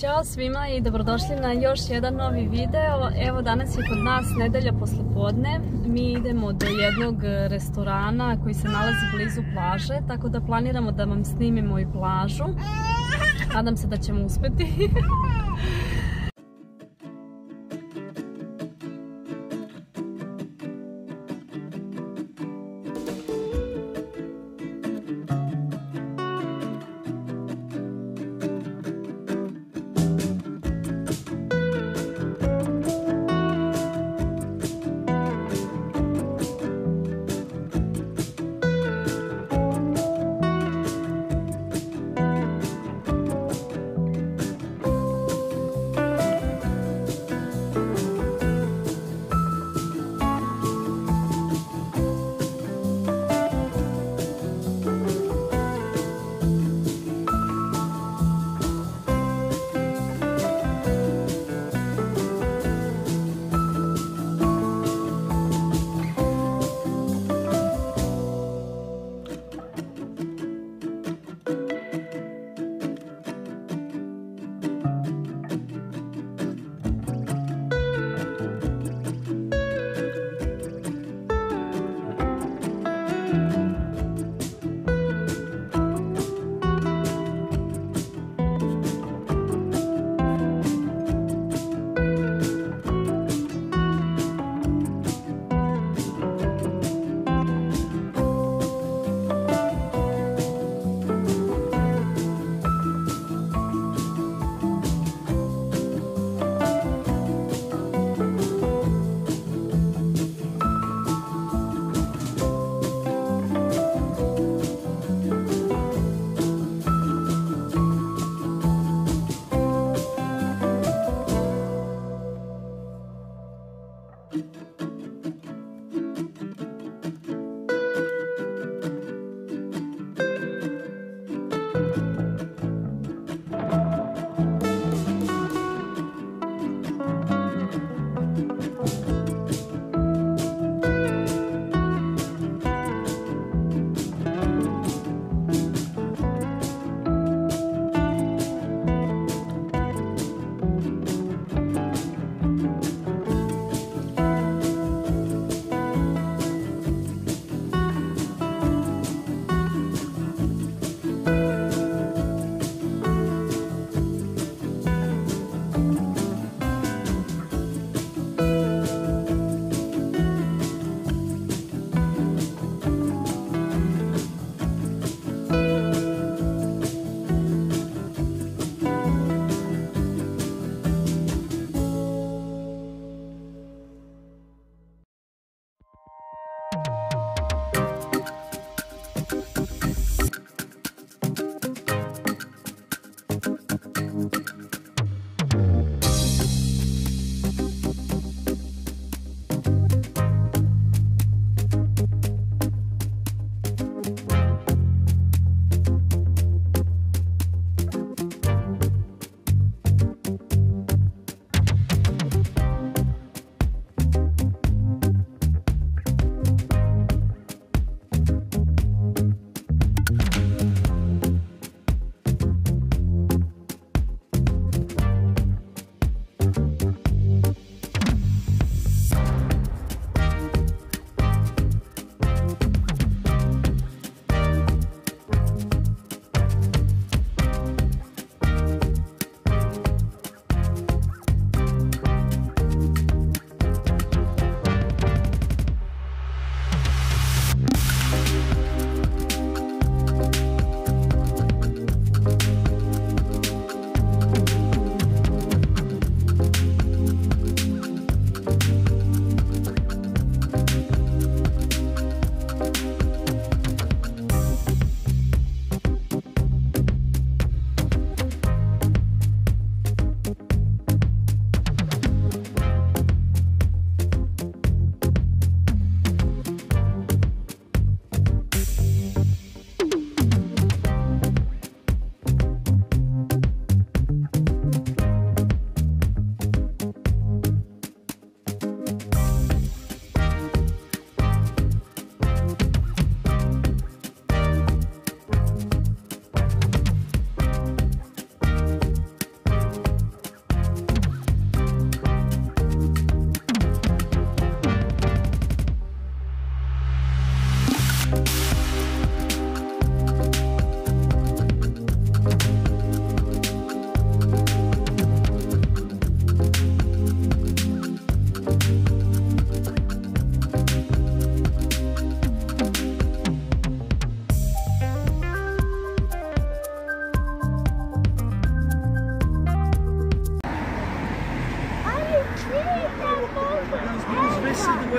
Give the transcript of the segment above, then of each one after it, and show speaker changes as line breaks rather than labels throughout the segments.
Ćao svima i dobrodošli na još jedan novi video. Evo danas je kod nas nedelja poslijepodne. Mi idemo do jednog restorana koji se nalazi blizu plaže, tako da planiramo da vam snimimo i plažu. Nadam se da ćemo uspjeti.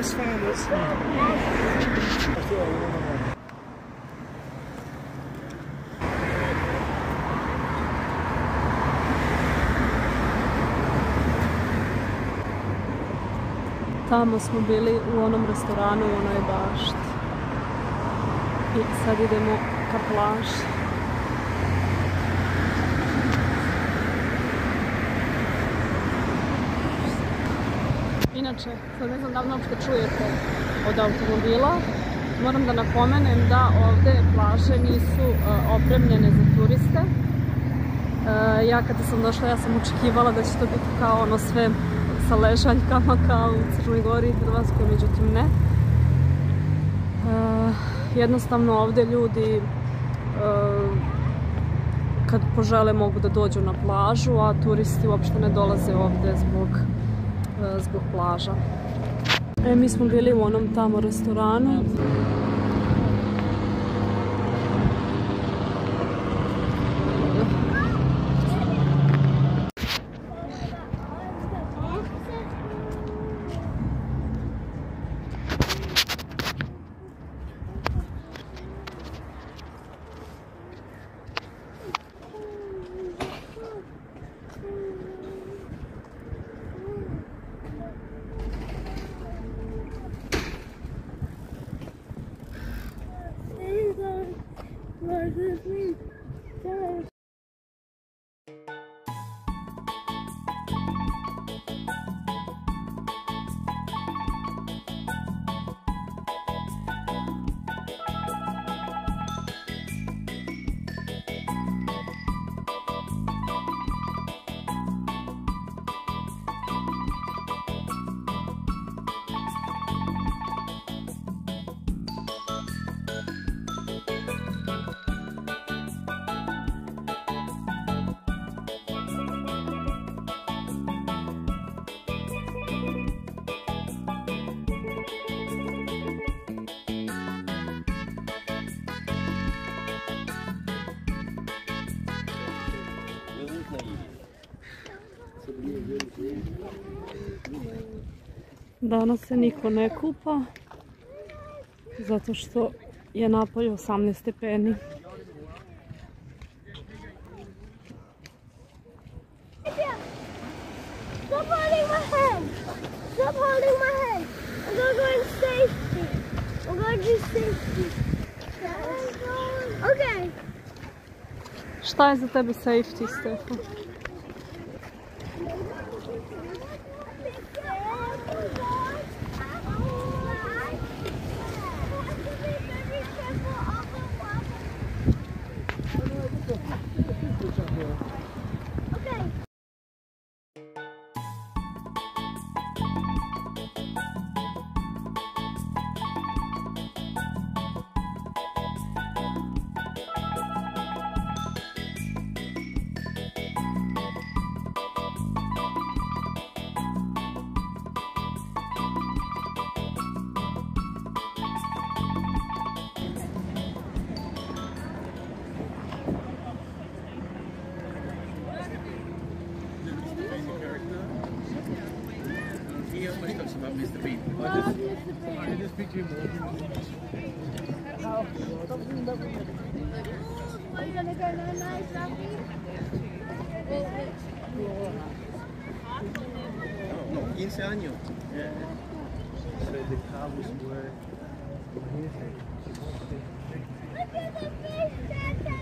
West Farmers.
Tamo smo bili u onom restoranu, u onoj bašti. I sad idemo ka plaži. Inače, sad ne znam da li uopšte čujete od automobila. Moram da napomenem da ovdje plaže nisu opremljene za turiste. Ja kada sam došla, ja sam očekivala da će to biti kao ono sve sa ležaljkama kao u Crnoj Gori i Hrvatskoj, međutim ne. Jednostavno ovdje ljudi kad požele mogu da dođu na plažu, a turisti uopšte ne dolaze ovdje zbog plaža. Mi smo bili u onom tamo restoranu. Danas se niko ne kupa, zato što je napolje 18 stepeni.
Stop holding my hand! Stop holding my hand! I'm gonna go in safety. I'm gonna do safety. Okay.
Šta je za tebe safety, Stefan?
Are you gonna go now, nice, Rafi?
No, 15 años.
So the cows were here.
Look at the fish, Tata!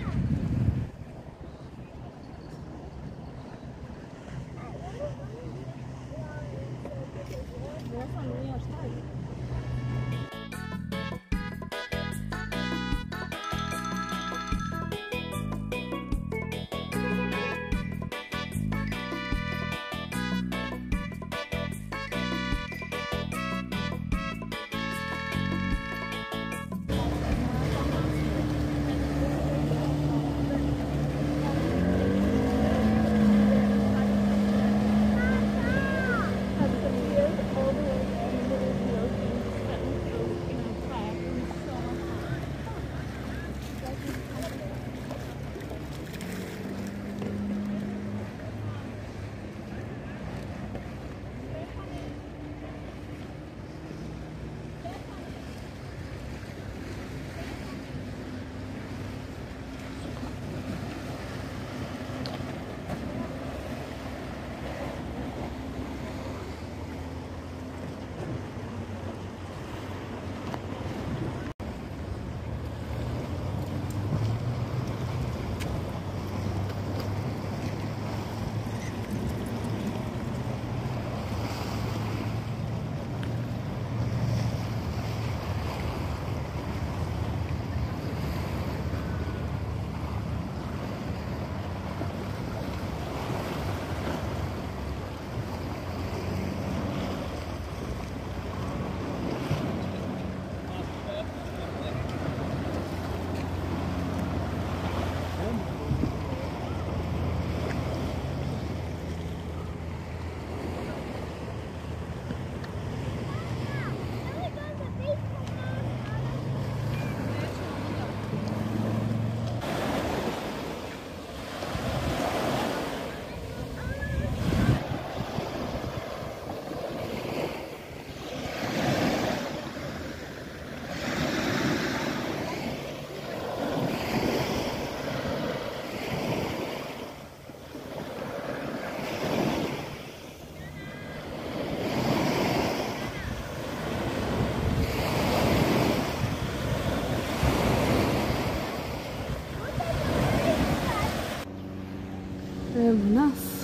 Evo nas.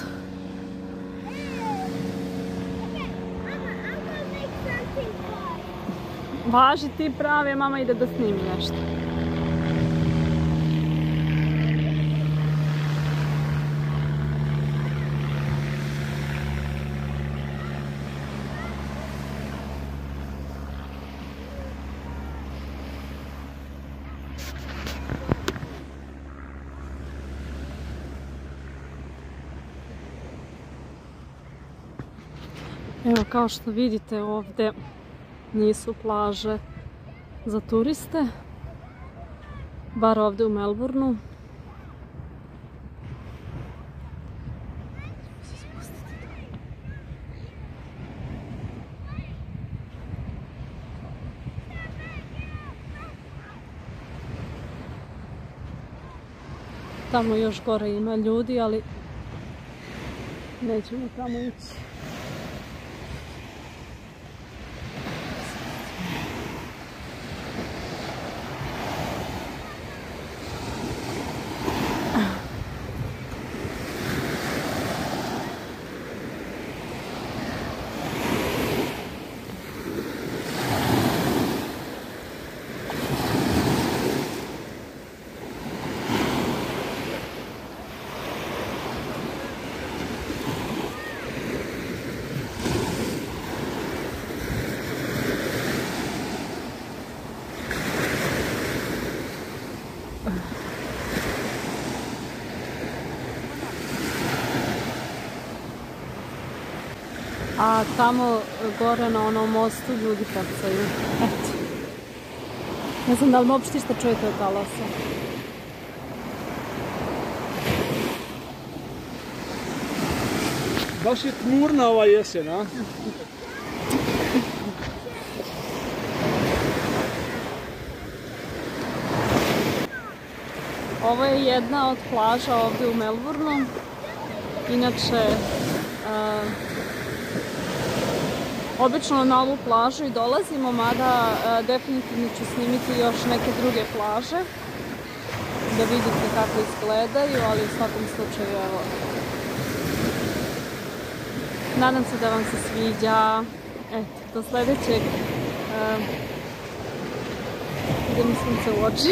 Važi ti pravi, mama ide da snimi nešto. Evo, kao što vidite, ovdje nisu plaže za turiste, bar ovdje u Melburnu. Tamo još gore ima ljudi, ali nećemo tamo ići. A tamo gore na onom mostu ljudi pecaju. Eto. Ne znam da li uopšte što čujete od talasa.
Baš je tmurna ova jesen, a?
Ovo je jedna od plaža ovdje u Melburnu. Inače, obično na ovu plažu i dolazimo, mada definitivno ću snimiti još neke druge plaže da vidite kako izgledaju, ali u svakom slučaju, evo, nadam se da vam se sviđa. Eto, do sljedećeg, ide mi sunce u oči.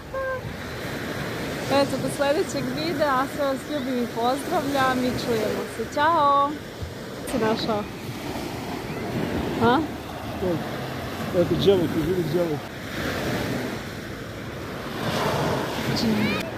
Eto, do sljedećeg videa, sve vas ljubim i pozdravljam i čujemo se. Ćao! Si našao? A?
Eto, dževo, ti vidi dževo.